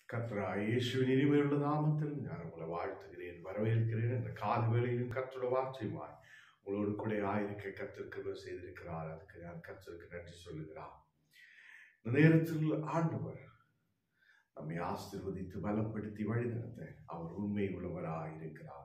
கர்த்தராகிய இயேசுவின் இனிமையுள்ள நாமத்தில் நான் உங்களை வாழ்த்துகிறேன், வரவேற்கிறேன். இந்த கால வேளையிலும் கர்த்தருடைய வார்த்தையுமாய் உங்களோடு கூட ஆயிருக்க கர்த்தர் கிருபை செய்திருக்கிறார். அதுக்கு நான் கர்த்தருக்கு நன்றி சொல்லுகிறார். இந்த நேரத்தில் ஆண்டவர் நம்மை ஆசீர்வதித்து பலப்படுத்தி வழிநடத்த அவர் உண்மை உள்ளவராயிருக்கிறார்.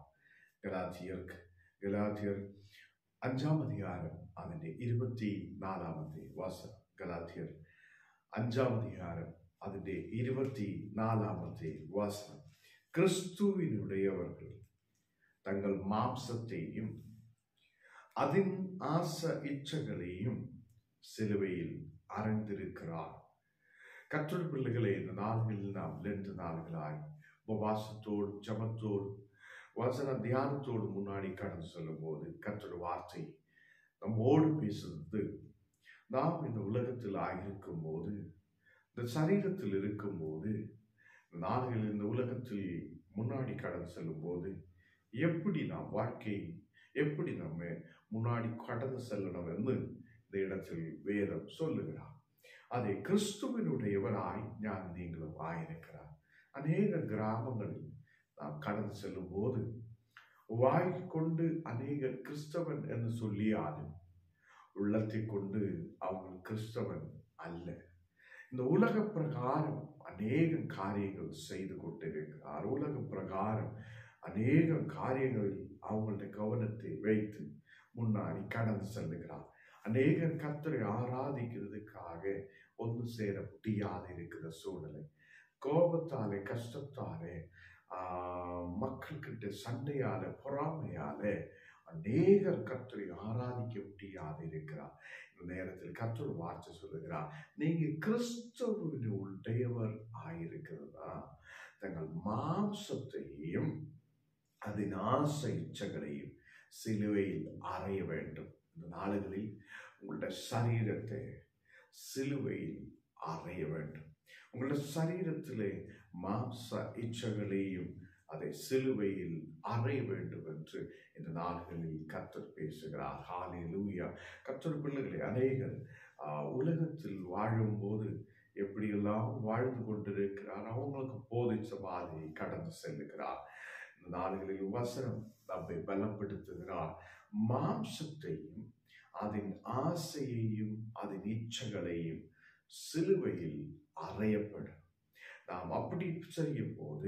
கலாத்தியர் 5ஆம் அதிகாரம் അതിന്റെ 24ാമത്തെ വാസനം. ഗലാത്യർ 5ആം அதிகாரம் അതിന്റെ 24ാമത്തെ വാസനം. கிறிஸ்துவினுடையவர்கள் தங்கள் மாம்சத்தையும் அதன் ஆச இச்சைகளையும் சிலுவையில் அறைந்திருக்கிறார். கர்த்தருடைய பிள்ளைகளே, இந்த நாள்களில் நாம் 2 நாள்களாய் உபவாசத்தோடு ஜபத்தோடு வசன தியானத்தோடு முன்னாடி கடந்து செல்லும் போது கர்த்தருடைய வார்த்தை நம்மோடு பேசுறது. நாம் இந்த உலகத்தில் ஆகியிருக்கும் போது, இந்த சரீரத்தில் இருக்கும் போது, நாள்களில் இந்த உலகத்தில் முன்னாடி கடந்து செல்லும் போது எப்படி நாம் வாழ்க்கை எப்படி நம்ம முன்னாடி கடந்து செல்லணும் என்று இந்த இடத்தில் வேதம் சொல்லுகிறார். அதை கிறிஸ்துவினுடையவராய் ஞான் நீங்களும் ஆயிருக்கிறார். அநேக கிராமங்களில் நாம் கடந்து செல்லும் போது வாய் கொண்டு அநேக கிறிஸ்தவன் என்று சொல்லியாலும் உள்ளத்தை கொண்டு அவங்க கிறிஸ்தவன் அல்ல. இந்த உலக பிரகாரம் அநேக காரியங்கள் செய்து கொண்டிருக்கிறார். உலக பிரகாரம் அநேக காரியங்களில் அவங்களுடைய கவனத்தை வைத்து முன்னாடி கடந்து செல்லுகிறார். அநேகர் கர்த்தரை ஆராதிக்கிறதுக்காக ஒன்று சேர முடியாது இருக்கிற சூழ்நிலை, கோபத்தாலே கஷ்டத்தாலே மக்கள்கிட்ட சண்டையால பொறாமையால அநேகர் கர்த்தரை ஆராதிக்க முடியாது இருக்கிறார். இந்த நேரத்தில் கர்த்தர் வார்த்தை சொல்லுகிறார், நீங்க கிறிஸ்துவினுடையவர் ஆயிருக்கிறதா தங்கள் மாம்சத்தையும் அதன் ஆசை இச்சைகளையும் சிலுவையில் அறைய வேண்டும். இந்த நாளுகளில் உங்களுடைய சரீரத்தை சிலுவையில் அறைய வேண்டும். உங்களுடைய சரீரத்திலே மாம்ச இச்சைகளையும் அதை சிலுவையில் அறைய வேண்டும் என்று இந்த நாள்களில் கர்த்தர் பேசுகிறார். ஹல்லேலூயா. கர்த்தர் பிள்ளைகளே, அநேகர் உலகத்தில் வாழும் போது எப்படியெல்லாம் வாழ்ந்து கொண்டிருக்கிறார், அவங்களுக்கு போதிச்ச மாதிரி கடந்து செல்லுகிறார். இந்த நாள்களில் வசனம் நம்மை பலப்படுத்துகிறார். மாம்சத்தையும் அதன் ஆசையையும் அதன் இச்சைகளையும் சிலுவையில் அறையப்படும். நாம் அப்படி செய்யும் போது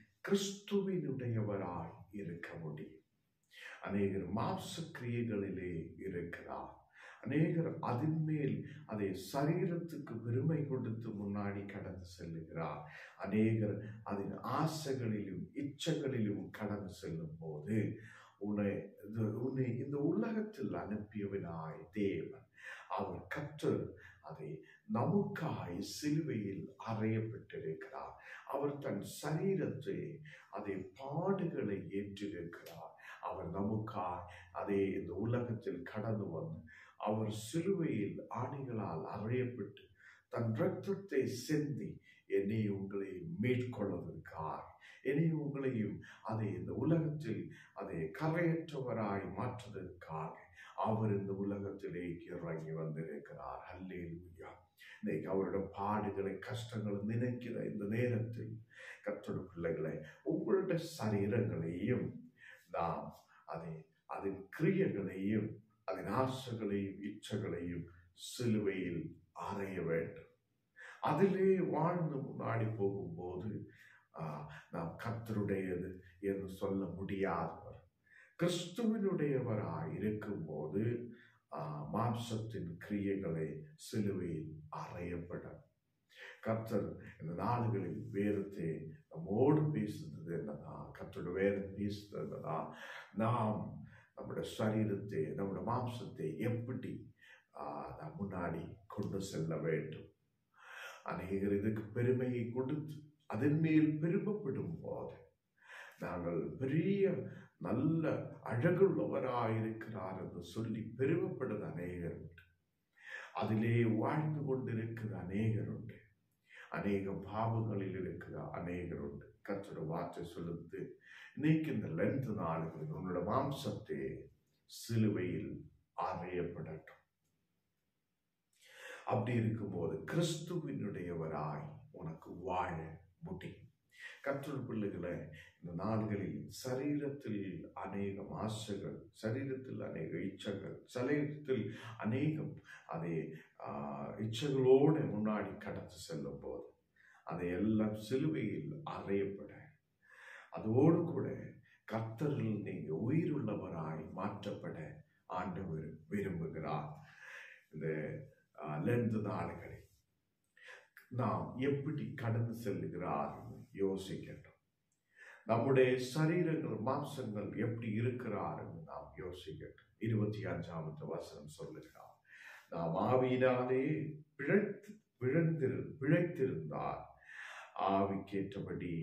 கிறிஸ்துவினுடையவராய் இருக்க முடியும். அநேகர் மாம்ச கிரியைகளிலே இருக்கிறார். அநேகர் அதன் மேல் அதை சரீரத்துக்கு பெருமை கொடுத்து முன்னாடி கடந்து செல்லுகிறார். அநேகர் அதன் ஆசைகளிலும் இச்சைகளிலும் கடந்து செல்லும் போது உன்னை இந்த உலகத்தில் அனுப்பியவனாய் தேவன் அவர் கர்த்தர் அதை நமக்காய் சிலுவையில் அறையப்பட்டிருக்கிறார். அவர் தன் சரீரத்தை அதை பாடுகளை ஏற்றிருக்கிறார். அவர் நமக்காய் அதை இந்த உலகத்தில் கடந்து வந்து அவர் சிலுவையில் ஆணிகளால் அறையப்பட்டு தன் இரத்தத்தை சிந்தி என்னை உங்களை மேற்கொள்வதற்கார், என்னை உங்களையும் அதை இந்த உலகத்தில் அதை கரையற்றவராய் மாற்றுவதற்காக அவர் இந்த உலகத்திலே இறங்கி வந்திருக்கிறார். ஹல்லேலூயா. இன்னைக்கு அவருடைய பாடுகளை கஷ்டங்களை நினைக்கிற இந்த நேரத்தில் கர்த்தருடைய பிள்ளைகளை, உங்களுடைய சரீரங்களையும் நாம் அதன் கிரியைகளையும் அதன் ஆசைகளையும் இச்சைகளையும் சிலுவையில் அறைய வேண்டும். அதிலே வாழ்ந்து முன்னாடி போகும்போது நாம் கர்த்தருடையது என்று சொல்ல முடியாதவர். கிறிஸ்துவினுடையவராய் இருக்கும் போது மாம்சத்தின் கிரியைகளை சிலுவையில் அறையப்படும். கர்த்தர் இந்த நாடுகளில் வேதத்தை நம்மோடு பேசுகிறது என்னன்னா, கர்த்தருடைய வேதம் பேசுகிறது என்னன்னா, நாம் நம்முடைய சரீரத்தை நம்முடைய மாம்சத்தை எப்படி நாம் முன்னாடி கொண்டு செல்ல வேண்டும். அநேகர் இதுக்கு பெருமையை கொடுத்து அதன் மேல் பெருமைப்படும் போது நாங்கள் பெரிய நல்ல அழகுள்ளவராயிருக்கிறார் என்று சொல்லி பெருமைப்படுற அநேகர் உண்டு. அதிலே வாழ்ந்து கொண்டிருக்கிற அநேகர் உண்டு. அநேக பாவங்களில் இருக்கிற அநேகர் உண்டு. கர்த்தருடைய வார்த்தை சொல்லுது, இன்னைக்கு இந்த 2 நாளுகளில் உன்னோட மாம்சத்தை சிலுவையில் அறையப்படட்டும். அப்படி இருக்கும்போது கிறிஸ்துவினுடையவராய் உனக்கு வாழ முடியும். கர்த்தருடைய பிள்ளைகளே, இந்த நாடுகளில் சரீரத்தில் அநேகம் ஆசைகள், சரீரத்தில் அநேக இச்சைகள், சரீரத்தில் அநேகம் அதே இச்சைகளோடு முன்னாடி கடந்து செல்லும் போது அதையெல்லாம் சிலுவையில் அறையப்பட, அதோடு கூட கர்த்தரில் நீங்க உயிருள்ளவராய் மாற்றப்பட ஆண்டவர் விரும்புகிறார். இந்த லெந்து நாடுகளில் நாம் எப்படி கடந்து செல்லுகிறார் யோசிக்கட்டும். நம்முடைய சரீரங்கள் மாம்சங்கள் எப்படி இருக்கிறார் என்று நாம் யோசிக்கட்டும். 25வது வசனம் சொல்லுகிறார், நாம் ஆவியினாலே பிழைத்திருந்தால் ஆவிக்கேற்றபடி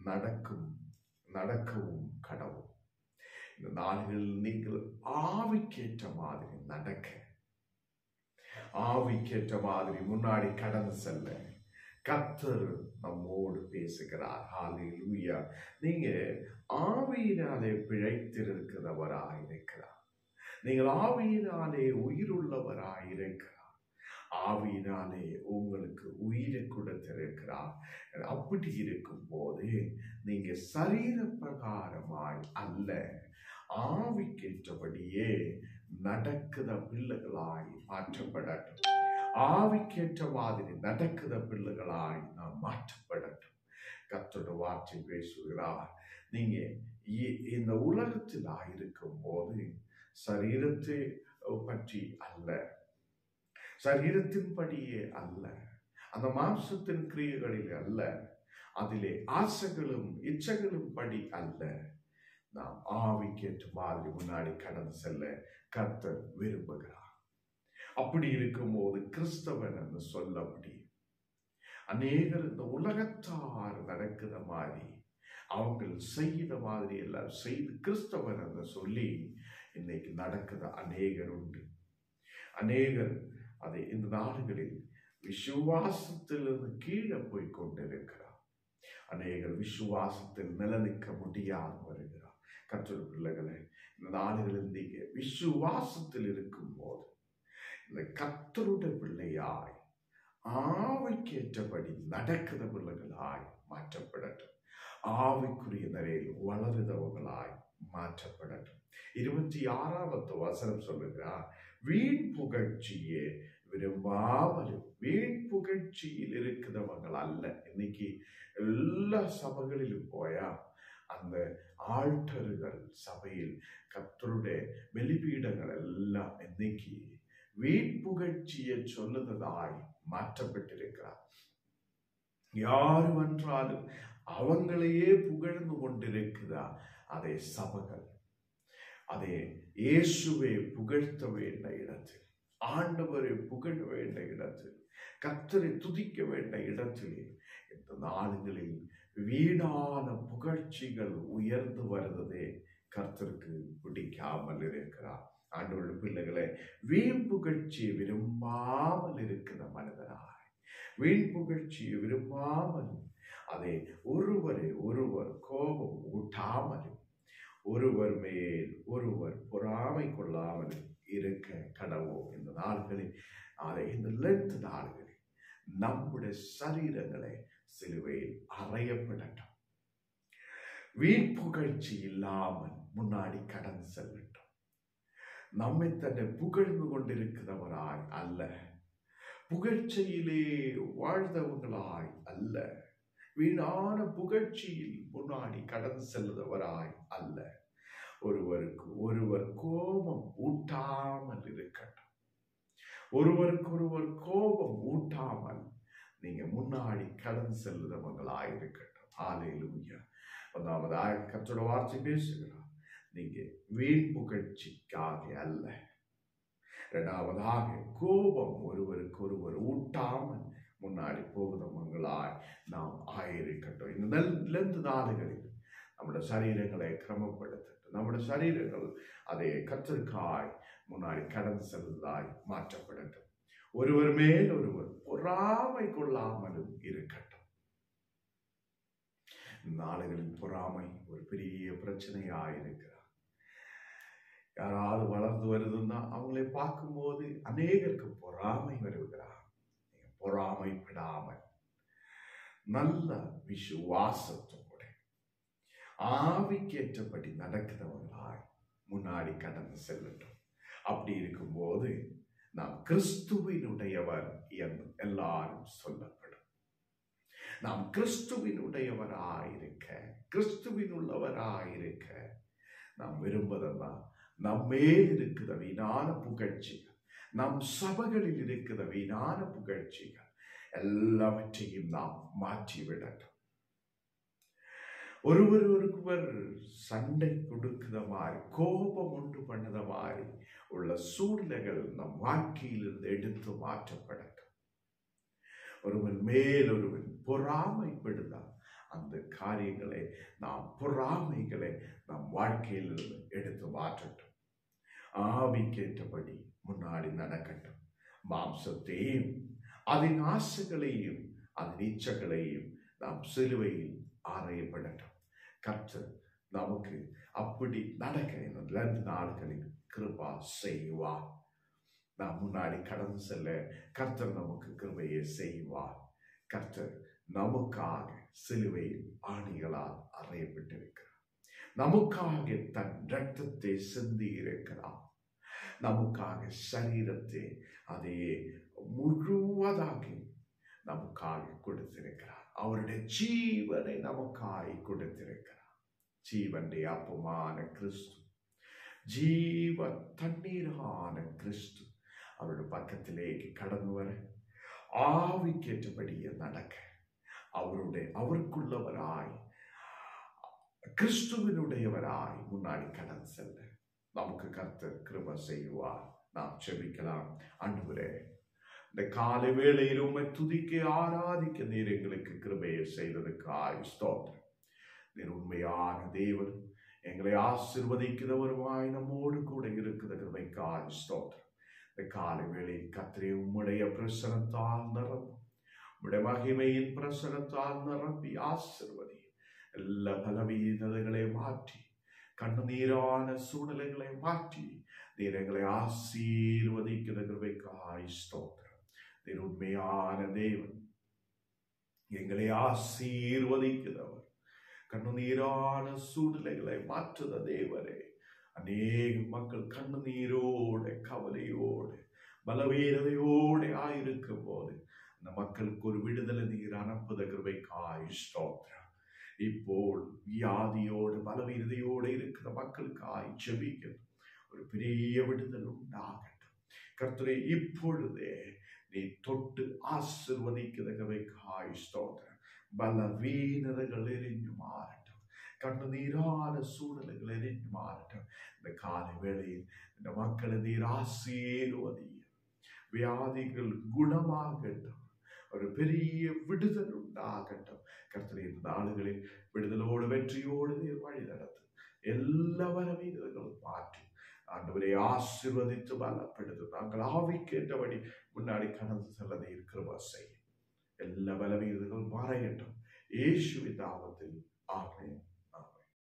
நடக்கவும் கடவும். இந்த நாள்களில் நீங்கள் ஆவிக்கேற்ற மாதிரி நடக்க, ஆவிக்கேற்ற மாதிரி முன்னாடி கடந்து செல்ல கர்த்தர் நம்மோடு பேசுகிறார். ஹல்லேலூயா. நீங்க ஆவியினாலே பிழைத்திருக்கிறவராய் இருக்கிறார். நீங்கள் ஆவியினாலே உயிருள்ளவராய் இருக்கிறார். ஆவியினாலே உங்களுக்கு உயிரை கொடுத்திருக்கிறார். அப்படி இருக்கும் போது நீங்க சரீர பிரகாரமாய் அல்ல, ஆவிக்கேற்றபடியே நடக்குத பிள்ளைகளாய் மாற்றப்படட்டும். ஆவிக்கேற்ற மாதிரி நடக்குத பிள்ளைகளாய் நாம் மாற்றப்படட்டும். கர்த்தருடைய வார்த்தை பேசுகிறார். நீங்க இந்த உலகத்தில் இருக்கும் போது சரீரத்தை பற்றி அல்ல, சரீரத்தின்படியே அல்ல, அந்த மாம்சத்தின் கிரியைகளில் அல்ல, அதிலே ஆசைகளும் இச்சைகளும் படி அல்ல, நாம் ஆவிக்கேற்ற மாதிரி முன்னாடி கடந்து செல்ல கர்த்தர் விரும்புகிறார். அப்படி இருக்கும் போது கிறிஸ்தவன் என்று சொல்ல முடியும். அநேகர் இந்த உலகத்தார் நடக்கிற மாதிரி அவங்க செய்த மாதிரி எல்லாம் செய்து கிறிஸ்தவன் என்று சொல்லி இன்னைக்கு நடக்கிற அநேகர் உண்டு. அநேகர் அதை இந்த நாடுகளில் விசுவாசத்திலிருந்து கீழே போய் கொண்டிருக்கிறார். அநேகர் விசுவாசத்தில் நிலநிற்க முடியாது வருகிறார். கர்த்தருடைய பிள்ளைகளே, இந்த நாடுகளில் நீங்க விசுவாசத்தில் இருக்கும் போது இந்த கர்த்தருடைய பிள்ளையாய் ஆவிக்கேற்றபடி நடக்கிற பிள்ளைகளாய் மாற்றப்படட்டும். ஆவிக்குரிய நிலையில் வளருதவர்களாய் மாற்றப்படட்டும். 26வது வசனம் சொல்லுகிறார், வீண் புகழ்ச்சியே விரும்பாமலும். வீண் புகழ்ச்சியில் இருக்கிறவங்கள் அல்ல. இன்னைக்கு எல்லா சபைகளிலும் போயா அந்த ஆல்டர்கள் சபையில் கர்த்தருடைய வெளிப்பீடங்கள் எல்லாம் இன்னைக்கு வீண் புகழ்ச்சியை சொல்லுவதாய் மாற்றப்பட்டிருக்கிறார். யாரு என்றாலும் அவங்களையே புகழ்ந்து கொண்டிருக்கிறார். அதே சபைகள், அதே இயேசுவை புகழ்த்த வேண்டிய இடத்தில், ஆண்டவரை புகழ வேண்டிய இடத்தில், கர்த்தரை துதிக்க வேண்டிய இடத்திலே இந்த நாடுகளில் வீணான புகழ்ச்சிகள் உயர்ந்து வருவதே கர்த்தருக்கு பிடிக்காமல் இருக்கிறார். ஆண்டவருடைய பிள்ளைகளை, வீண் புகழ்ச்சியை விரும்பாமல் இருக்கிற மனிதராய், வீண் புகழ்ச்சியை விரும்பாமல் அதை ஒருவர் கோபம் ஊட்டாமலும் ஒருவர் மேல் ஒருவர் பொறாமை கொள்ளாமலும் இருக்க கடவோம். இந்த நாள்களில் இந்த லென்த் நாள்களில் நம்முடைய சரீரங்களை சிலுவையில் அறையப்படட்டும். வீண் புகழ்ச்சி இல்லாமல் முன்னாடி கடந்து செல்லட்டும். நம்மை தன்னை புகழ்ந்து கொண்டிருக்கிறவராய் அல்ல, புகழ்ச்சியிலே வாழ்ந்தவர்களாய் அல்ல, வீணான புகழ்ச்சியில் முன்னாடி கடந்து செல்லுதவராய் அல்ல, ஒருவருக்கு ஒருவர் கோபம் ஊட்டாமல் இருக்கட்டும். ஒருவருக்கு ஒருவர் கோபம் ஊட்டாமல் நீங்க முன்னாடி கடந்து செல்லுதவங்களாய் இருக்கட்டும். ஹல்லேலூயா. ஒன்றாவதாக கர்த்தருடைய வார்த்தை பேசுகிறார், நீங்க வீண் புகழ்ச்சிக்காக அல்ல. இரண்டாவதாக கோபம் ஒருவருக்கு ஒருவர் ஊட்டாமல் முன்னாடி போகுதவங்களாய் நாம் ஆயிருக்கட்டும். இந்த நாடுகளில் நம்முடைய சரீரங்களை கிரமப்படுத்தட்டும். நம்முடைய சரீரங்கள் அதை கர்த்தருக்காய் முன்னாடி கடந்து செல்வதாய் மாற்றப்படட்டும். ஒருவர் மேல் ஒருவர் பொறாமை கொள்ளாமலும் இருக்கட்டும். நாடுகளில் பொறாமை ஒரு பெரிய பிரச்சனையாயிருக்கிறார். யாராவது வளர்ந்து வருதுன்னா அவங்களை பார்க்கும்போது அநேகருக்கு பொறாமை வருகிறார். பொறாமைப்படாமல் நல்ல விசுவாசத்தோடு ஆவிக்கேற்றபடி நடக்கிறவர்களாய் முன்னாடி கடந்து செல்லட்டும். அப்படி இருக்கும்போது நாம் கிறிஸ்துவினுடையவர் என்று எல்லாரும் சொல்லப்படும். நாம் கிறிஸ்துவினுடையவராயிருக்க, கிறிஸ்துவினுள்ளவராயிருக்க நாம் விரும்புவதெல்லாம் நம்மேல் இருக்கிற வீணான புகழ்ச்சிகள், நம் சபைகளில் இருக்கிற வீணான புகழ்ச்சிகள் எல்லாவற்றையும் நாம் மாற்றிவிடட்டும். ஒருவர் சண்டை கொடுக்கிற மாதிரி, கோபம் உண்டு பண்ணத மாதிரி உள்ள சூழ்நிலைகள் நம் வாழ்க்கையிலிருந்து எடுத்து மாற்றப்படட்டும். ஒருவன் மேலொருவன் பொறாமைப்படுதால் அந்த காரியங்களை பொறாமைகளை நம் வாழ்க்கையிலிருந்து எடுத்து மாற்றட்டும். ஆவிக்கேற்றபடி முன்னாடி நடக்கட்டும். மாம்சத்தையும் அதன் ஆசைகளையும் அதன் இச்சைகளையும் நாம் சிலுவையில் அறையப்படட்டும். கர்த்தர் நமக்கு அப்படி நடக்க இந்த 2 நாட்களில் கிருபா செய்வார். நாம் முன்னாடி கடந்து செல்ல கர்த்தர் நமக்கு கிருபையை செய்வார். கர்த்தர் நமக்காக சிலுவையில் ஆணிகளால் அறையப்பட்டிருக்கிறார். நமக்காக தன் இரத்தத்தை சிந்தி இருக்கிறார். நமக்காக சரீரத்தை அதையே முழுவதாக நமக்காக கொடுத்திருக்கிறார். அவருடைய ஜீவனை நமக்காய் கொடுத்திருக்கிறார். ஜீவனுடைய அப்பமான கிறிஸ்து, ஜீவ தண்ணீரான கிறிஸ்து அவருடைய பக்கத்திலேக்கு கடந்து வர, ஆவிக்கேற்றபடியே நடக்க, அவருக்குள்ளவராய் கிறிஸ்துவினுடையவராய் முன்னாடி கடந்து செல்ல நமக்கு கர்த்தர் கிருபை செய்வார். நாம் செபிக்கலாம். ஆண்டவரே, இந்த காலை வேளையில் உம்மை துதிக்க ஆராதிக்க நீர் எங்களுக்கு கிருபையை செய்ததுக்காய் ஸ்தோத்திரம். நீர் உண்மையான தேவன், எங்களை ஆசீர்வதிக்கிறவருமாய் நம்மோடு கூட இருக்கிற கிருபைக்காய் ஸ்தோத்திரம். இந்த காலை வேளையில் கர்த்தரே உம்முடைய பிரசனத்தால் நிரப்பும், உம்முடைய மகிமையின் பிரசனத்தால் நிரப்பி ஆசீர்வதி. எல்லா பலவீனங்களை மாற்றி, கண்ணீரான சூழ்நிலைகளை மாற்றி நீர் எங்களை ஆசீர்வதிக்கிற கிருபைக்காய் ஸ்தோத்திரம். நீர் உண்மையான தேவன், எங்களை ஆசீர்வதிக்கிறவர், கண்ணீரான சூழ்நிலைகளை மாற்றுத தேவரே. அநேக மக்கள் கண்ணீரோடு, கவலையோடு, பலவீனதையோடு ஆயிருக்கும் போது அந்த மக்களுக்கு ஒரு விடுதலை நீர் அனுப்புத கிருபைக்காய் ஸ்தோத்திரம். ഇപ്പോൾ வியாதியோடு பலவீனதையோடு இருக்கிற மக்களுக்காய் ஜெபிக்கிறோம். ஒரு பெரிய விடுதல் உண்டாகட்டும். கர்த்தரே, இப்பொழுதே நீ தொட்டு ஆசீர்வதிக்கிறவைக்காய் ஸ்தோத்திரம். பலவீனதைகள் எரிஞ்சு மாறட்டும். கண்ணீரான சூழ்நிலைகள் எரிஞ்சு மாறட்டும். இந்த காலை வேளையில் இந்த மக்களை நீர் ஆசீர்வதியும். வியாதிகள் குணமாகட்டும். ஒரு பெரிய விடுதல் உண்டாகட்டும். கர்த்தரே, இந்த நாடுகளில் விடுதலோடு வெற்றியோடு நீர் வழி நடத்தும். எல்லா பலவீனங்களும் மாற்றி ஆண்டவரை ஆசீர்வதித்து பலப்படுத்தும். நாங்கள் ஆவிக்கேற்றபடி முன்னாடி கடந்து செல்ல நீர் கிருபை செய்யும். எல்லா பலவீனங்களும் மறையட்டும். இயேசுவின் நாமத்தில் ஆமென்.